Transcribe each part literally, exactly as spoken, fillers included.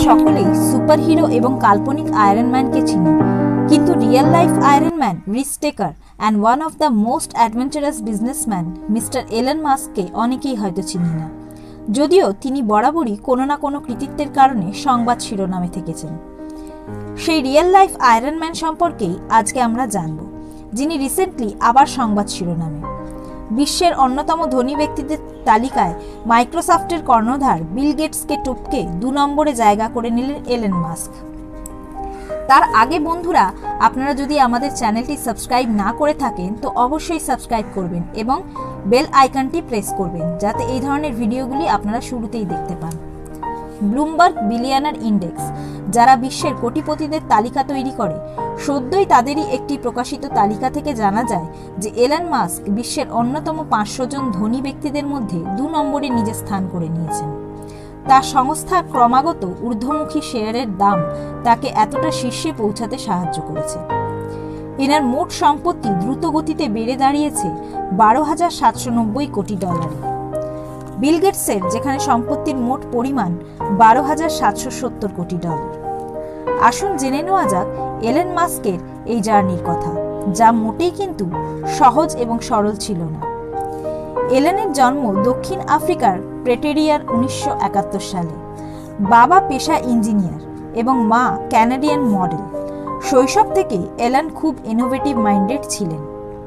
সকলেই সুপারহিরো এবং কাল্পনিক আয়রন ম্যানকে চিনি, কিন্তু real life iron man, risk taker and one of the most adventurous businessman mister Elon মাস্ককে অনেকেই হয়তো চিনি না, যদিও তিনি বরাবরই কোনো না কোনো কৃতিত্বের কারণে সংবাদ শিরোনামে থেকেছেন। সেই রিয়েল লাইফ আয়রন ম্যান সম্পর্কেই আজকে আমরা জানব, যিনি রিসেন্টলি আবার সংবাদ শিরোনামে। বিশ্বের অন্যতম ধনী ব্যক্তিদের তালিকায় মাইক্রোসফটের কর্ণধার বিল গেটসকে টপকে দু নম্বরে জায়গা করে নিলেন এলন মাস্ক। তার আগে বন্ধুরা, আপনারা যদি আমাদের চ্যানেলটি সাবস্ক্রাইব না করে থাকেন তো অবশ্যই সাবস্ক্রাইব করবেন এবং বেল আইকনটি প্রেস করবেন, যাতে এই ধরনের ভিডিওগুলি আপনারা শুরুতেই দেখতে পান। ব্লুমবার্গ বিলিয়নার ইন্ডেক্স, যারা বিশ্বের কোটিপতিদের তালিকা তৈরি করে, সদ্যই তাদেরই একটি প্রকাশিত তালিকা থেকে জানা যায় যে এলন মাস্ক বিশ্বের অন্যতম পাঁচশো জন ধনী ব্যক্তিদের মধ্যে দু নম্বরে নিজের স্থান করে নিয়েছেন। তার সংস্থার ক্রমাগত ঊর্ধ্বমুখী শেয়ারের দাম তাকে এতটা শীর্ষে পৌঁছাতে সাহায্য করেছে। এনার মোট সম্পত্তি দ্রুত গতিতে বেড়ে দাঁড়িয়েছে বারো হাজার সাতশো নব্বই কোটি ডলারে। বিল গেটসের যেখানে সম্পত্তির মোট পরিমাণ বারো হাজার সাতশো সত্তর কোটি ডলার। আসুন জেনে নেওয়া যাক এলন মাস্কের এই জার্নির কথা, যা মোটেই কিন্তু সহজ এবং সরল ছিল না। এলনের জন্ম দক্ষিণ আফ্রিকার প্রেটেরিয়ার উনিশশো একাত্তর সালে। বাবা পেশা ইঞ্জিনিয়ার এবং মা ক্যানাডিয়ান মডেল। শৈশব থেকে এলন খুব ইনোভেটিভ মাইন্ডেড ছিলেন।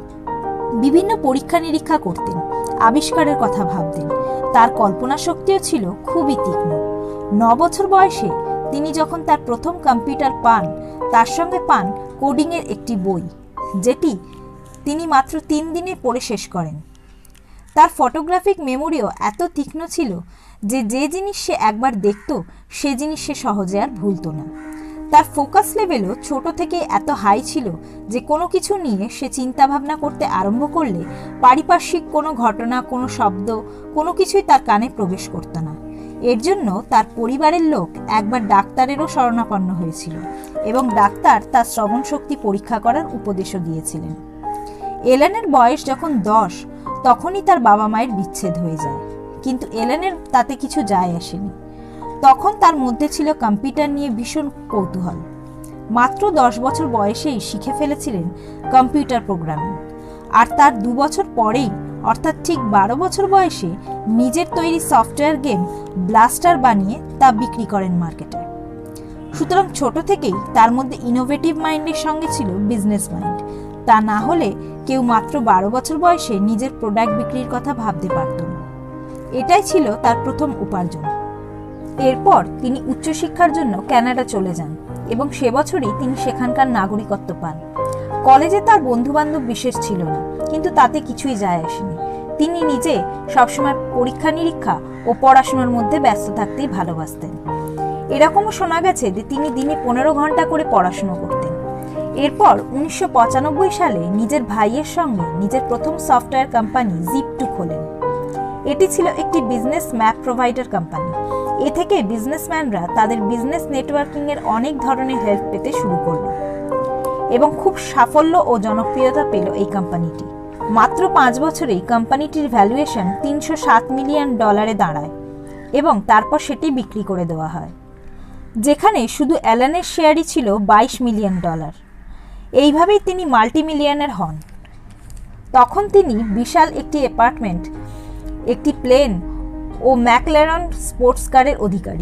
বিভিন্ন পরীক্ষা নিরীক্ষা করতেন, আবিষ্কারের কথা ভাবতেন। তার কল্পনা শক্তিও ছিল খুবই তীক্ষ্ণ। ন বছর বয়সে তিনি যখন তার প্রথম কম্পিউটার পান, তার সঙ্গে পান কোডিংয়ের একটি বই, যেটি তিনি মাত্র তিন দিনে পড়ে শেষ করেন। তার ফটোগ্রাফিক মেমোরিও এত তীক্ষ্ণ ছিল যে যে জিনিস সে একবার দেখত সে জিনিস সে সহজে আর ভুলত না। তার ফোকাস লেভেলও ছোট থেকে এত হাই ছিল যে কোনো কিছু নিয়ে সে চিন্তাভাবনা করতে আরম্ভ করলে পারিপার্শ্বিক কোনো ঘটনা, কোনো শব্দ, কোনো কিছুই তার কানে প্রবেশ করত না। এর জন্য তার পরিবারের লোক একবার ডাক্তারেরও শরণাপন্ন হয়েছিল এবং ডাক্তার তার শ্রবণ শক্তি পরীক্ষা করার উপদেশও দিয়েছিলেন। এলনের বয়স যখন দশ, তখনই তার বাবা মায়ের বিচ্ছেদ হয়ে যায়, কিন্তু এলনের তাতে কিছু যায় আসেনি। তখন তার মধ্যে ছিল কম্পিউটার নিয়ে ভীষণ কৌতূহল। মাত্র দশ বছর বয়সেই শিখে ফেলেছিলেন কম্পিউটার প্রোগ্রামিং, আর তার দু বছর পরেই, অর্থাৎ ঠিক বারো বছর বয়সে, নিজের তৈরি সফটওয়্যার গেম ব্লাস্টার বানিয়ে তা বিক্রি করেন মার্কেটে। সুতরাং ছোট থেকেই তার মধ্যে ইনোভেটিভ মাইন্ডের সঙ্গে ছিল বিজনেস মাইন্ড। তা না হলে কেউ মাত্র বারো বছর বয়সে নিজের প্রোডাক্ট বিক্রির কথা ভাবতে পারত না। এটাই ছিল তার প্রথম উপার্জন। এরপর তিনি উচ্চশিক্ষার জন্য কানাডা চলে যান এবং সে বছরই তিনি সেখানকার নাগরিকত্ব পান। কলেজে তার বন্ধুবান্ধব বিশেষ ছিল না, কিন্তু তাতে কিছুই যায় আসেনি। তিনি নিজে সবসময় পরীক্ষা নিরীক্ষা ও পড়াশোনার মধ্যে ব্যস্ত থাকতেই ভালোবাসতেন। এরকমও শোনা গেছে যে তিনি দিনে পনেরো ঘন্টা করে পড়াশোনা করতেন। এরপর উনিশশো পঁচানব্বই সালে নিজের ভাইয়ের সঙ্গে নিজের প্রথম সফটওয়্যার কোম্পানি জিপ টু খোলেন। এটি ছিল একটি বিজনেস ম্যাপ প্রোভাইডার কোম্পানি। এ থেকে বিজনেসম্যানরা তাদের বিজনেস নেটওয়ার্কিং এর অনেক ধরনের হেল্প পেতে শুরু করল এবং খুব সাফল্য ও জনপ্রিয়তা পেল এই কোম্পানিটি। মাত্র পাঁচ বছরেই কোম্পানিটির ভ্যালুয়েশন তিনশো সাত মিলিয়ন ডলারে দাঁড়ায় এবং তারপর সেটি বিক্রি করে দেওয়া হয়, যেখানে শুধু এলনের শেয়ারই ছিল বাইশ মিলিয়ন ডলার। এইভাবেই তিনি মাল্টি মিলিয়নার হন। তখন তিনি বিশাল একটি অ্যাপার্টমেন্ট, একটি প্লেন ও ম্যাকলারন স্পোর্টস কারের অধিকারী।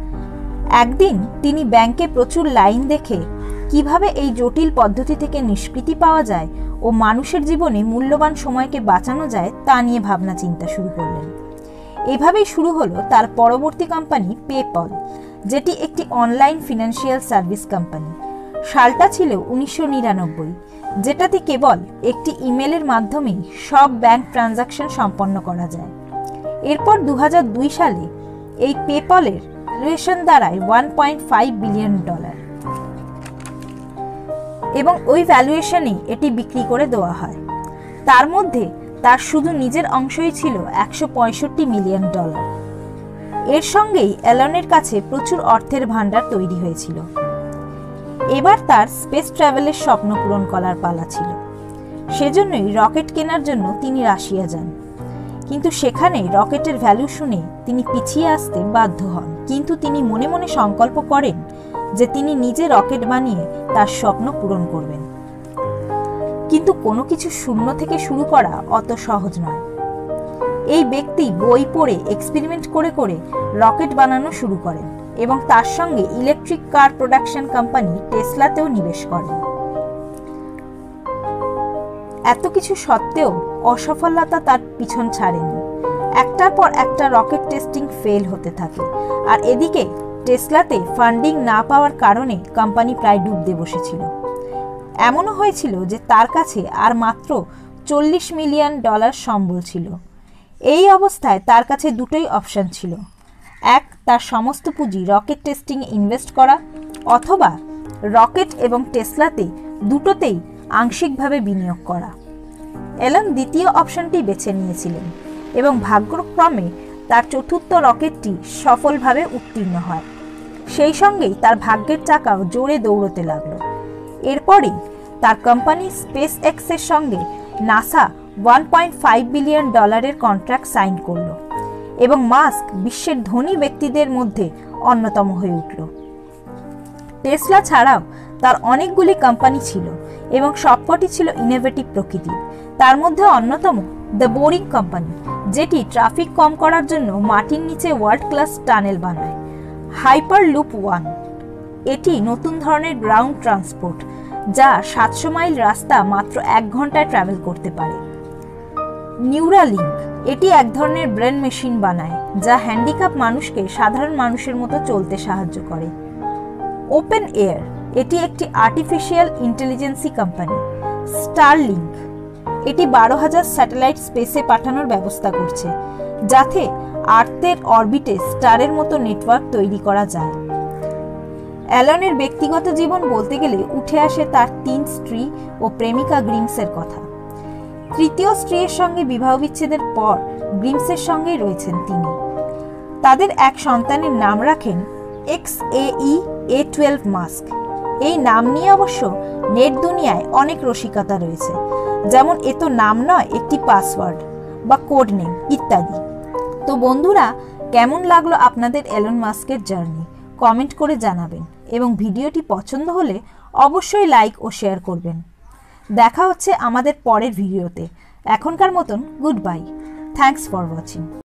একদিন তিনি ব্যাংকে প্রচুর লাইন দেখে কিভাবে এই জটিল পদ্ধতি থেকে নিষ্কৃতি পাওয়া যায় ও মানুষের জীবনে মূল্যবান সময়কে বাঁচানো যায় তা নিয়ে ভাবনা চিন্তা শুরু করলেন। এভাবেই শুরু হলো তার পরবর্তী কোম্পানি পেপল, যেটি একটি অনলাইন ফিনান্সিয়াল সার্ভিস কোম্পানি। সালটা ছিল উনিশশো নিরানব্বই, যেটাতে কেবল একটি ইমেলের মাধ্যমেই সব ব্যাংক ট্রানজাকশন সম্পন্ন করা যায়। এরপর দু হাজার দুই সালে এই পেপলের ভ্যালুয়েশন দাঁড়ায় one point five billion dollar এবং ওই ভ্যালুয়েশনেই এটি বিক্রি করে দেওয়া হয়। তার মধ্যে তার শুধু নিজের অংশই ছিল একশো পঁয়ষট্টি মিলিয়ন ডলার। এর সঙ্গেই এলনের কাছে প্রচুর অর্থের ভাণ্ডার তৈরি হয়েছিল। এবার তার স্পেস ট্রাভেলের স্বপ্ন পূরণ করার পালা ছিল। সেজন্যই রকেট কেনার জন্য তিনি রাশিয়া যান। কিন্তু সেখানে রকেটের ভ্যালু শুনে তিনি পিছিয়ে আসতে বাধ্য হন। কিন্তু তিনি মনে মনে সংকল্প করেন যে তিনি নিজে রকেট বানিয়ে তার স্বপ্ন পূরণ করবেন। কিন্তু কোনো কিছু শূন্য থেকে শুরু করা অত সহজ নয়। এই ব্যক্তি বই পড়ে এক্সপেরিমেন্ট করে করে রকেট বানানো শুরু করেন এবং তার সঙ্গে ইলেকট্রিক কার প্রোডাকশন কোম্পানি টেসলাতেও নিবেশ করেন। এত কিছু সত্ত্বেও অসফলতা তার পিছন ছাড়েনি। একটার পর একটা রকেট টেস্টিং ফেল হতে থাকে, আর এদিকে টেসলাতে ফান্ডিং না পাওয়ার কারণে কোম্পানি প্রায় ডুবতে বসেছিল। এমনও হয়েছিল যে তার কাছে আর মাত্র চল্লিশ মিলিয়ন ডলার সম্বল ছিল। এই অবস্থায় তার কাছে দুটোই অপশন ছিল, এক তার সমস্ত পুঁজি রকেট টেস্টিংয়ে ইনভেস্ট করা, অথবা রকেট এবং টেসলাতে দুটোতেই আংশিকভাবে বিনিয়োগ করা। এলন দ্বিতীয় অপশনটি বেছে নিয়েছিলেন এবং ভাগ্যক্রমে তার চতুর্থ রকেটটি সফলভাবে উত্তীর্ণ হয়। সেই সঙ্গেই তার ভাগ্যের চাকাও জোরে দৌড়তে লাগলো। এরপরই তার কোম্পানি স্পেস এক্সের সঙ্গে NASA one point five billion ডলারের কন্ট্রাক্ট সাইন করল এবং মাস্ক বিশ্বের ধনী ব্যক্তিদের মধ্যে অন্যতম হয়ে উঠল। টেসলা ছাড়াও তার অনেকগুলি কোম্পানি ছিল এবং সবকটি ছিল ইনোভেটিভ প্রকৃতির। তার মধ্যে অন্যতম দ্য বোরিং কোম্পানি, যেটি ট্রাফিক কম করার জন্য মাটির নিচে ওয়ার্ল্ড ক্লাস টানেল বানায়। হাইপার লুপ ওয়ান, এটি নতুন ধরনের গ্রাউন্ড ট্রান্সপোর্ট যা সাতশো মাইল রাস্তা মাত্র এক ঘন্টায় ট্রাভেল করতে পারে। নিউরালিঙ্ক, এটি এক ধরনের ব্রেন মেশিন বানায় যা হ্যান্ডিক্যাপ মানুষকে সাধারণ মানুষের মতো চলতে সাহায্য করে। ওপেন এয়ার, এটি একটি আর্টিফিশিয়াল ইন্টেলিজেন্সি কোম্পানি। স্টারলিংক, এটি বারো হাজার স্যাটেলাইট স্পেসে পাঠানোর ব্যবস্থা করছে যাতে আর্থের অরবিটে স্টারের মতো নেটওয়ার্ক তৈরি করা যায়। অ্যালনের ব্যক্তিগত জীবন বলতে গেলে উঠে আসে তার তিন স্ত্রী ও প্রেমিকা গ্রিমসের কথা। তৃতীয় স্ত্রীর সঙ্গে বিবাহ বিচ্ছেদের পর গ্রিমসের সঙ্গেই রয়েছেন তিনি। তাদের এক সন্তানের নাম রাখেন X A E A twelve Musk. এই নাম নিয়ে অবশ্য নেট দুনিয়ায় অনেক রসিকতা রয়েছে, যেমন এ তো নাম নয়, একটি পাসওয়ার্ড বা কোড নেম ইত্যাদি। তো বন্ধুরা, কেমন লাগলো আপনাদের এলন মাস্কের জার্নি? কমেন্ট করে জানাবেন এবং ভিডিওটি পছন্দ হলে অবশ্যই লাইক ও শেয়ার করবেন। দেখা হচ্ছে আমাদের পরের ভিডিওতে। এখনকার মতন goodbye. Thanks for watching.